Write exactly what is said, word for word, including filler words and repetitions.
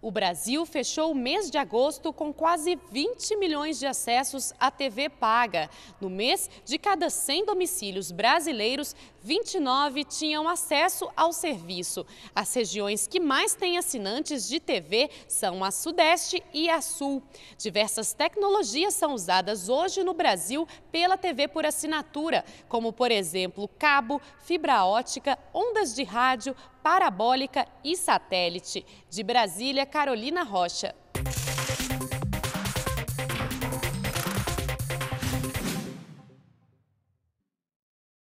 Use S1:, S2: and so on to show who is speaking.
S1: O Brasil fechou o mês de agosto com quase vinte milhões de acessos à T V paga. No mês, de cada cem domicílios brasileiros, vinte e nove tinham acesso ao serviço. As regiões que mais têm assinantes de T V são a Sudeste e a Sul. Diversas tecnologias são usadas hoje no Brasil pela T V por assinatura, como, por exemplo, cabo, fibra ótica, ondas de rádio, parabólica e satélite. De Brasília, Carolina Rocha.